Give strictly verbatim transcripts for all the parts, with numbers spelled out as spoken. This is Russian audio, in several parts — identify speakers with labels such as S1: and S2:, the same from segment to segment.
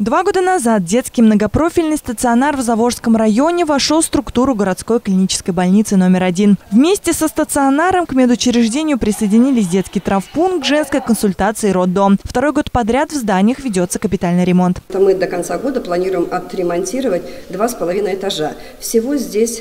S1: Два года назад детский многопрофильный стационар в Заволжском районе вошел в структуру городской клинической больницы номер один. Вместе со стационаром к медучреждению присоединились детский травмпункт, женская консультация и роддом. Второй год подряд в зданиях ведется капитальный ремонт.
S2: Мы до конца года планируем отремонтировать два с половиной этажа. Всего здесь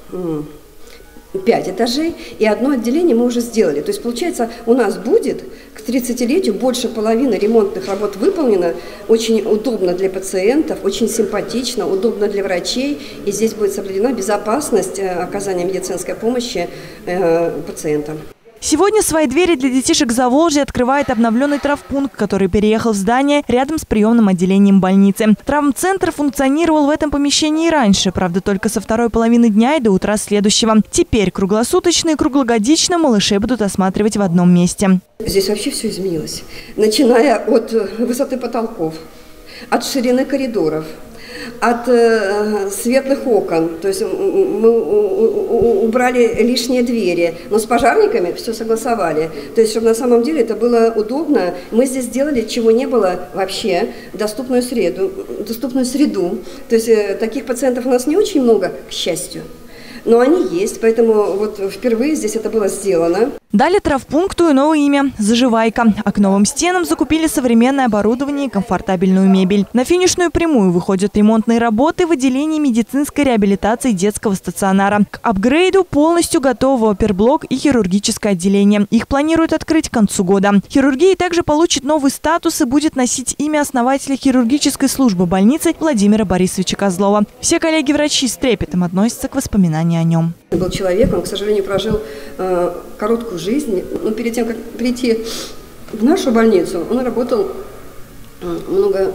S2: пять этажей, и одно отделение мы уже сделали. То есть, получается, у нас будет к тридцатилетию больше половины ремонтных работ выполнено. Очень удобно для пациентов, очень симпатично, удобно для врачей. И здесь будет соблюдена безопасность оказания медицинской помощи э, пациентам.
S1: Сегодня свои двери для детишек Заволжья открывает обновленный травмпункт, который переехал в здание рядом с приемным отделением больницы. Травмцентр функционировал в этом помещении и раньше, правда, только со второй половины дня и до утра следующего. Теперь круглосуточно и круглогодично малышей будут осматривать в одном месте.
S2: Здесь вообще все изменилось, начиная от высоты потолков, от ширины коридоров, от э, светлых окон, то есть мы убрали лишние двери, но с пожарниками все согласовали, то есть чтобы на самом деле это было удобно. Мы здесь сделали, чего не было вообще, доступную среду, доступную среду, то есть э, таких пациентов у нас не очень много, к счастью. Но они есть, поэтому вот впервые здесь это было сделано.
S1: Дали травмпункту и новое имя – «Заживайка». А к новым стенам закупили современное оборудование и комфортабельную мебель. На финишную прямую выходят ремонтные работы в отделении медицинской реабилитации детского стационара. К апгрейду полностью готовы оперблок и хирургическое отделение. Их планируют открыть к концу года. Хирургия также получит новый статус и будет носить имя основателя хирургической службы больницы Владимира Борисовича Козлова. Все коллеги-врачи с трепетом относятся к воспоминаниям о нем.
S2: Был человек, он, к сожалению, прожил э, короткую жизнь. Но перед тем, как прийти в нашу больницу, он работал э, много,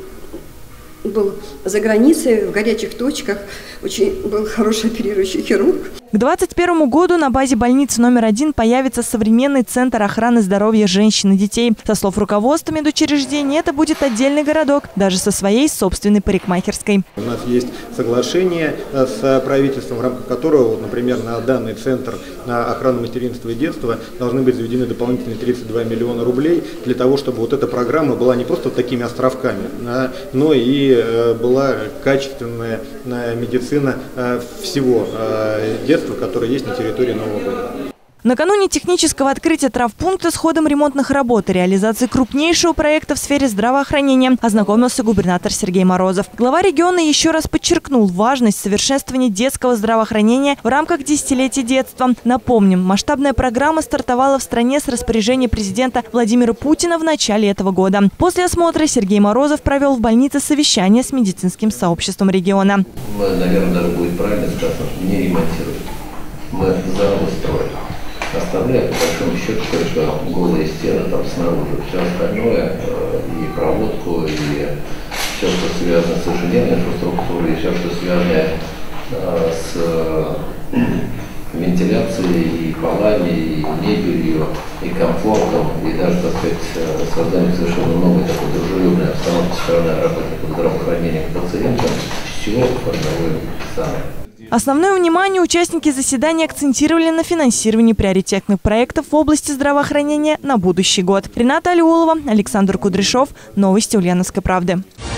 S2: э, был за границей, в горячих точках, очень был хороший оперирующий хирург.
S1: К двадцать первому году на базе больницы номер один появится современный центр охраны здоровья женщин и детей. Со слов руководства медучреждения, это будет отдельный городок, даже со своей собственной парикмахерской.
S3: У нас есть соглашение с правительством, в рамках которого, вот, например, на данный центр на охрану материнства и детства должны быть заведены дополнительные тридцать два миллиона рублей для того, чтобы вот эта программа была не просто такими островками, но и была качественная медицина всего детства, которые есть на территории Нового города.
S1: Накануне технического открытия травмпункта с ходом ремонтных работ и реализации крупнейшего проекта в сфере здравоохранения ознакомился губернатор Сергей Морозов. Глава региона еще раз подчеркнул важность совершенствования детского здравоохранения в рамках десятилетия детства. Напомним, масштабная программа стартовала в стране с распоряжения президента Владимира Путина в начале этого года. После осмотра Сергей Морозов провел в больнице совещание с медицинским сообществом региона.
S4: Мы, наверное, даже будет правильно сказать, не ремонтируем. Мы заново строим. Оставляют, по большому счету, только голые стены там снаружи. Все остальное, э, и проводку, и все, что связано с инженерной инфраструктурой, и все, что связано э, с э, вентиляцией, и полами, и мебелью, и комфортом, и даже, так сказать, созданием совершенно новой такой дружелюбной обстановки со стороны работников здравоохранения к пациентам, все формируем сами.
S1: Основное внимание участники заседания акцентировали на финансировании приоритетных проектов в области здравоохранения на будущий год. Рената Алиулова, Александр Кудряшов. Новости Ульяновской правды.